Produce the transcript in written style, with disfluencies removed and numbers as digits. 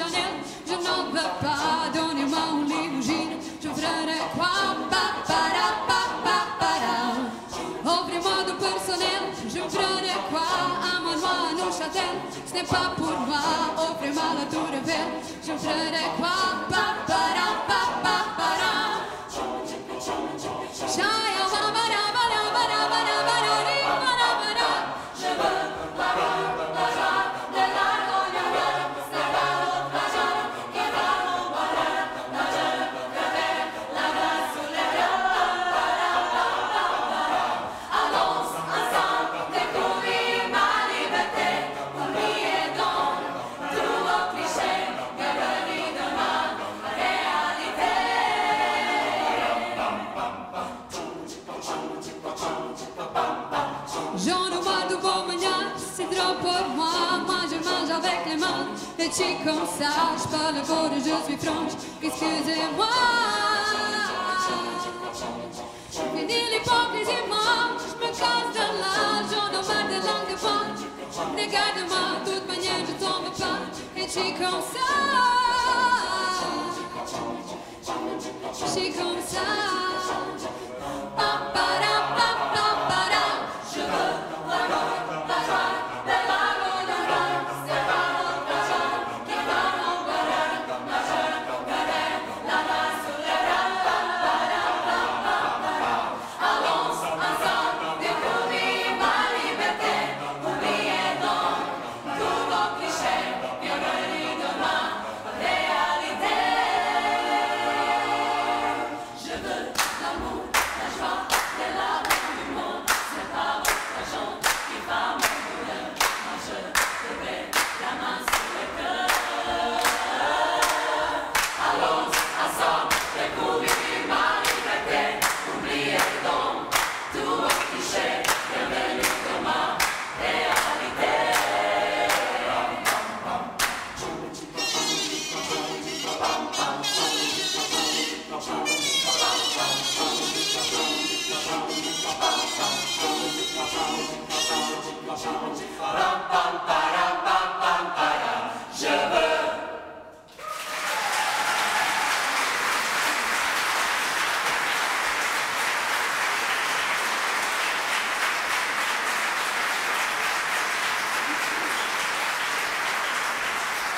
Chanel. Je n'en veux pas, donnez-moi une limousine. Je ferai quoi? Offrez-moi du personnel. Je ferai quoi? Amène-moi à Neuchâtel. Ce n'est pas pour moi. Offrez-moi la tour Eiffel. Je ferai quoi? J'en ai marre de vos manières, c'est trop pour moi. Moi je mange avec les mains, et c'est comme ça. Je parle fort et je suis franche, excusez-moi. Fini l'hypocrisie, moi, je me casse de là. J'en ai marre de langue de pointe. Regarde-moi, de toute manière je tombe pas, et c'est comme ça. C'est comme ça. Ram pam pam.